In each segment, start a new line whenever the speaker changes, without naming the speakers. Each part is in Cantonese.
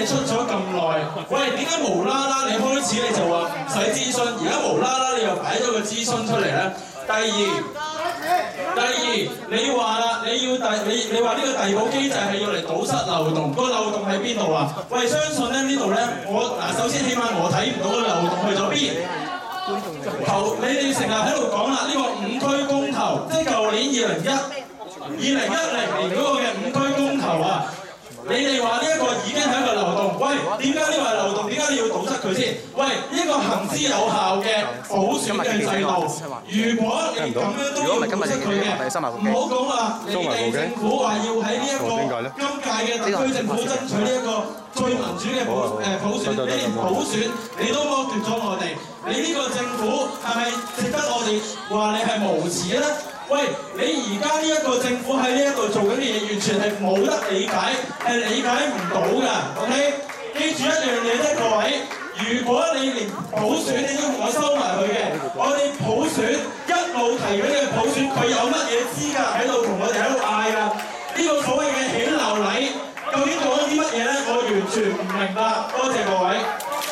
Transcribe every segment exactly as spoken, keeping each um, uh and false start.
出咗咁耐，喂，點解無啦啦你開始你就話唔使諮詢，而家無啦啦你又擺咗個諮詢出嚟咧？第二，第二，你話啦，你要遞你你話呢個遞補機制係要嚟堵塞漏洞，個漏洞喺邊度啊？喂，相信咧呢度咧，我嗱首先起碼我睇唔到個漏洞去咗邊。頭你哋成日喺度講啦，呢、這個五區公投，即係舊年二零一二零一零年嗰個嘅五區公投啊！你哋話呢一個已經係一個漏洞，喂，點解呢個係漏洞？點解你要堵塞佢先？喂，呢個行之有效嘅普選嘅制度，如果你咁樣都要堵塞佢嘅，唔好講話你哋政府話要喺呢一個今屆嘅特區政府爭取呢一個最民主嘅普誒普選，你連普選你都剝奪咗我哋，你呢個政府係咪值得我哋話你係無恥咧？喂，你而家呢一個政府喺呢一度做緊嘅嘢，完全係冇得理解，係理解唔到㗎。OK， 記住一樣嘢啫，各位，如果你連普選你都唔可收埋佢嘅，我哋普選一路提緊嘅普選，佢有乜嘢資格喺度同我哋喺度嗌㗎？呢、這個所謂嘅起樓禮，究竟做咗啲乜嘢咧？我完全唔明白。多謝各位。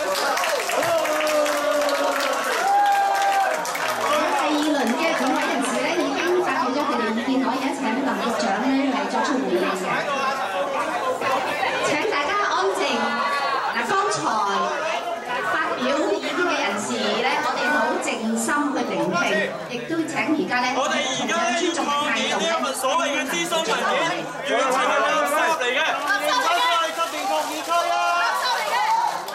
可以請林局長咧嚟作出回應嘅。請大家安靜。嗱，剛才發表意見嘅人士咧，我哋好靜心去聆聽，亦都請而家咧
我哋而家咧要抗議呢一份所謂嘅諮詢文件，完全係垃圾嚟嘅。垃圾嚟嘅。係十年抗議區啊！垃圾嚟嘅。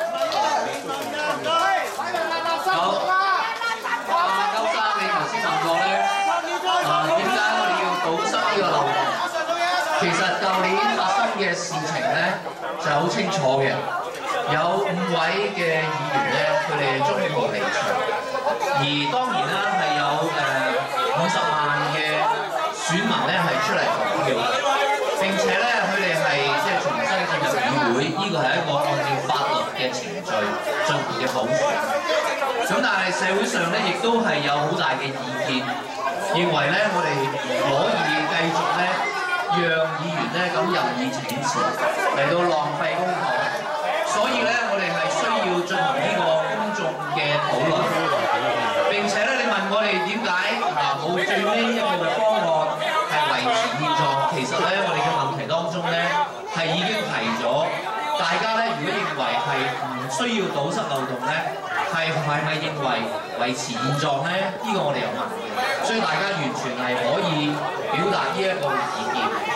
好。啊，歐生，你頭先問過咧，啊點解我哋要堵塞呢個漏洞？其實舊年發生嘅事情咧就好清楚嘅，有五位嘅議員咧，佢哋中途離場，而當然啦係有誒五十萬嘅選民咧係出嚟投票，並且咧佢哋係即係重新進入議會，呢個係一個按照法律嘅程序進行嘅普選。咁但係社會上咧亦都係有好大嘅意見。認為咧，我哋唔可以繼續咧，讓議員咧咁任意請辭嚟到浪費公帑，所以咧，我哋係需要進行呢個公眾嘅討論。並且咧，你問我哋點解啊冇最尾一個嘅方案係維持現狀？其實咧，我哋嘅問題當中咧係已經提咗，大家咧如果認為係唔需要堵塞漏洞咧，係係咪認為維持現狀咧？呢、這個我哋有問嘅，所以大家完全係可以表達呢一個意見。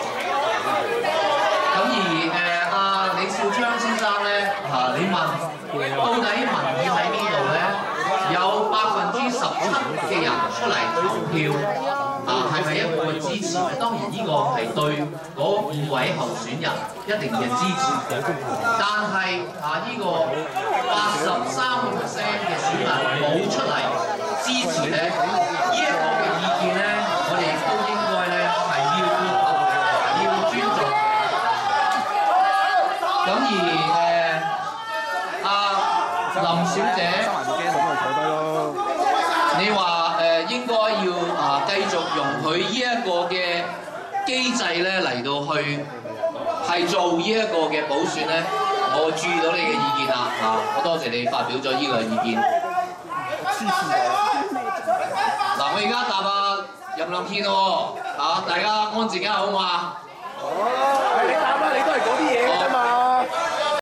咁而誒阿、呃、李少昌先生咧嚇、啊，你問到底民意喺邊度咧？有百分之十七嘅人出嚟投票啊，係咪一個支持咧？當然呢個係對嗰五位候選人一定嘅支持，但係啊呢、這個八十三個 percent 嘅選民冇出嚟支持咧，呢、這、一個嘅意見咧，我哋亦都應該咧係要要尊重。咁而誒阿、呃、林小姐。你話誒、呃、應該要啊繼續容許呢一個嘅機制咧嚟到去係做呢一個嘅補選咧，我注意到你嘅意見啦嚇，我多謝你發表咗呢個意見。嗱、啊，我而家答啊任亮軒喎嚇，大家安靜一下好嘛？好，你答啦，你都係嗰啲嘢㗎嘛。